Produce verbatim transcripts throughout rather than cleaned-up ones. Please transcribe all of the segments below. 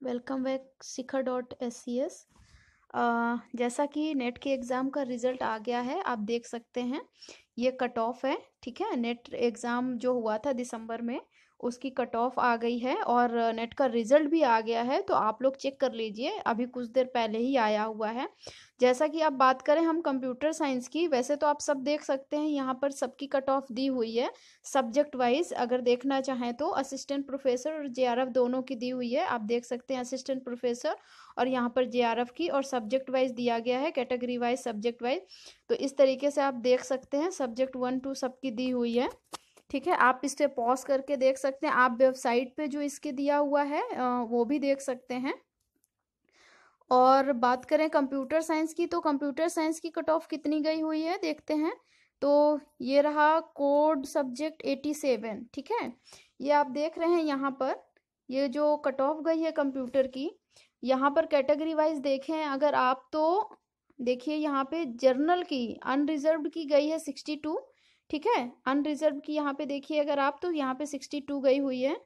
Welcome back Shikhar dot S C S. जैसा कि net के एग्ज़ाम का रिज़ल्ट आ गया है, आप देख सकते हैं ये कट ऑफ है। ठीक है, नेट एग्ज़ाम जो हुआ था दिसंबर में उसकी कट ऑफ आ गई है और नेट का रिज़ल्ट भी आ गया है। तो आप लोग चेक कर लीजिए, अभी कुछ देर पहले ही आया हुआ है। जैसा कि आप बात करें हम कंप्यूटर साइंस की, वैसे तो आप सब देख सकते हैं यहाँ पर सबकी कट ऑफ दी हुई है सब्जेक्ट वाइज। अगर देखना चाहें तो असिस्टेंट प्रोफेसर और जे आर एफ दोनों की दी हुई है। आप देख सकते हैं असिस्टेंट प्रोफेसर और यहाँ पर जे आर एफ की, और सब्जेक्ट वाइज दिया गया है, कैटेगरी वाइज सब्जेक्ट वाइज। तो इस तरीके से आप देख सकते हैं सब्जेक्ट वन टू सबकी दी हुई है। ठीक है, आप इस पे पॉज करके देख सकते हैं। आप वेबसाइट पे जो इसके दिया हुआ है वो भी देख सकते हैं। और बात करें कंप्यूटर साइंस की, तो कंप्यूटर साइंस की कट ऑफ कितनी गई हुई है देखते हैं। तो ये रहा कोड सब्जेक्ट सत्तासी। ठीक है, ये आप देख रहे हैं यहाँ पर ये जो कट ऑफ गई है कंप्यूटर की। यहाँ पर कैटेगरी वाइज देखें अगर आप, तो देखिए यहाँ पे जर्नल की अनरिजर्व्ड की गई है सिक्सटी टू। ठीक है, अनरिजर्व की यहाँ पे देखिए अगर आप, तो यहाँ पे सिक्सटी टू गई हुई है।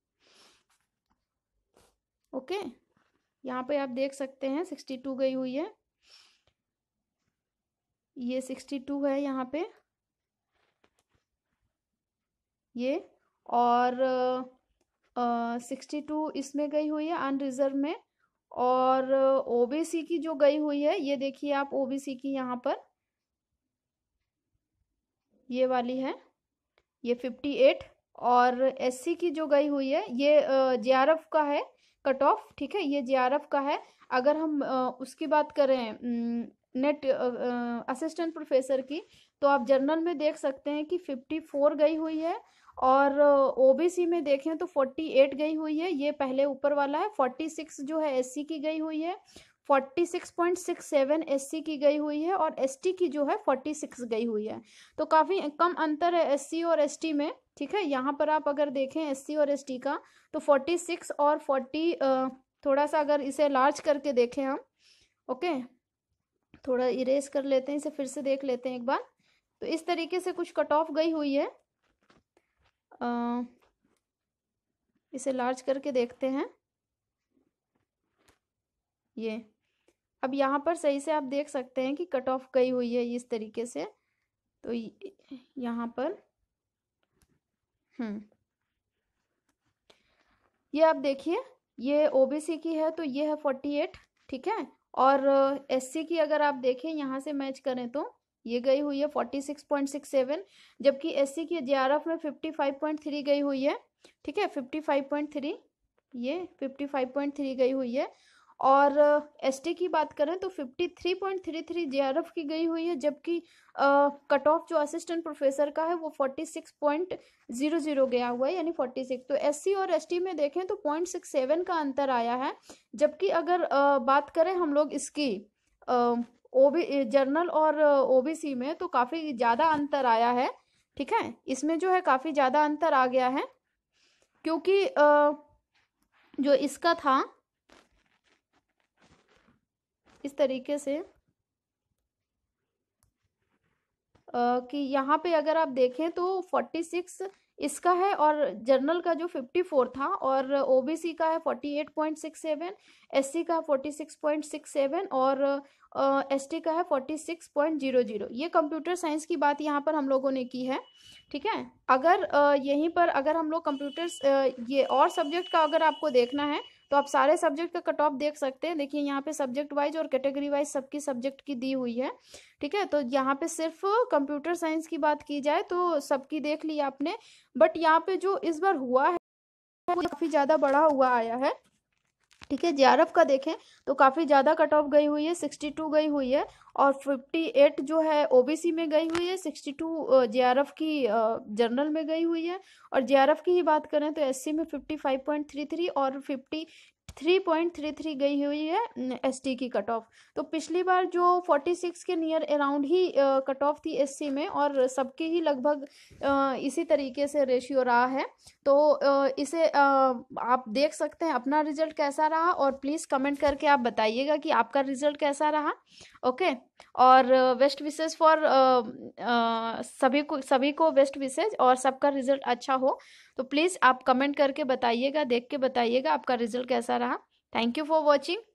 ओके, यहाँ पे आप देख सकते हैं सिक्सटी टू गई हुई है, ये सिक्सटी टू है यहाँ पे ये, और सिक्सटी टू इसमें गई हुई है अनरिजर्व में। और ओबीसी की जो गई हुई है ये देखिए आप, ओबीसी की यहाँ पर ये वाली है, ये फिफ्टी एट। और एससी की जो गई हुई है ये जेआरएफ का है कट ऑफ। ठीक है, ये जेआरएफ का है। अगर हम अ, उसकी बात करें नेट असिस्टेंट प्रोफेसर की, तो आप जर्नल में देख सकते हैं कि फिफ्टी फोर गई हुई है, और ओबीसी में देखें तो फोर्टी एट गई हुई है। ये पहले ऊपर वाला है। फोर्टी सिक्स जो है एससी की गई हुई है, forty six point six seven SC की गई हुई है, और एसटी की जो है फोर्टी सिक्स गई हुई है। तो काफ़ी कम अंतर है एससी और एसटी में। ठीक है, यहाँ पर आप अगर देखें एससी और एसटी का, तो फोर्टी सिक्स और फोर्टी, थोड़ा सा अगर इसे लार्ज करके देखें हम, ओके, थोड़ा इरेज कर लेते हैं इसे, फिर से देख लेते हैं एक बार। तो इस तरीके से कुछ कट ऑफ गई हुई है। आ, इसे लार्ज करके देखते हैं ये। अब यहाँ पर सही से आप देख सकते हैं कि कट ऑफ गई हुई है इस तरीके से। तो यहाँ पर हम्म ये आप देखिए, ये ओबीसी की है तो ये है फोर्टी एट। ठीक है, और एससी की अगर आप देखें यहाँ से मैच करें तो ये गई हुई है forty six point six seven, जबकि एससी की जेआरएफ में फिफ्टी फाइव पॉइंट थ्री गई हुई है। ठीक है, फिफ्टी फाइव पॉइंट थ्री, ये फिफ्टी फाइव पॉइंट थ्री गई हुई है। और एसटी की बात करें तो fifty three point three three JRF की गई हुई है, जबकि कट ऑफ जो असिस्टेंट प्रोफेसर का है वो forty six point zero zero गया हुआ है, यानी फोर्टी सिक्स। तो एससी और एसटी में देखें तो पॉइंट सिक्स सेवन का अंतर आया है। जबकि अगर uh, बात करें हम लोग इसकी ओबी जर्नल और ओबीसी में, तो काफ़ी ज़्यादा अंतर आया है। ठीक है, इसमें जो है काफ़ी ज़्यादा अंतर आ गया है, क्योंकि uh, जो इसका था इस तरीके से आ, कि यहाँ पे अगर आप देखें तो फोर्टी सिक्स इसका है, और जर्नल का जो फिफ्टी फोर था, और ओबीसी का है forty eight point six seven, SC का forty six point six seven, और एसटी का है forty six point zero zero. ये कंप्यूटर साइंस की बात यहाँ पर हम लोगों ने की है। ठीक है, अगर आ, यहीं पर अगर हम लोग कंप्यूटर ये और सब्जेक्ट का अगर आपको देखना है, तो आप सारे सब्जेक्ट का कट ऑफ देख सकते हैं। देखिए यहाँ पे सब्जेक्ट वाइज और कैटेगरी वाइज सबकी सब्जेक्ट की दी हुई है। ठीक है, तो यहाँ पे सिर्फ कंप्यूटर साइंस की बात की जाए तो सबकी देख ली आपने, बट यहाँ पे जो इस बार हुआ है वो काफ़ी ज़्यादा बढ़ा हुआ आया है। ठीक है, जेआरएफ का देखें तो काफ़ी ज़्यादा कट ऑफ गई हुई है, सिक्सटी टू गई हुई है, और फिफ्टी एट जो है ओबीसी में गई हुई है, सिक्सटी टू जेआरएफ की जर्नल में गई हुई है। और जेआरएफ की ही बात करें तो एससी में fifty five point three three और fifty three point three three गई हुई है एसटी की कट ऑफ। तो पिछली बार जो फोर्टी सिक्स के नियर अराउंड ही कट ऑफ थी एससी में, और सबकी ही लगभग uh, इसी तरीके से रेशियो रहा है। तो uh, इसे uh, आप देख सकते हैं अपना रिजल्ट कैसा रहा, और प्लीज़ कमेंट करके आप बताइएगा कि आपका रिजल्ट कैसा रहा। ओके, और बेस्ट विशेज फॉर सभी को सभी को बेस्ट विशेज, और सबका रिजल्ट अच्छा हो। तो प्लीज़ आप कमेंट करके बताइएगा, देख के बताइएगा आपका रिजल्ट कैसा रहा। Thank you for watching.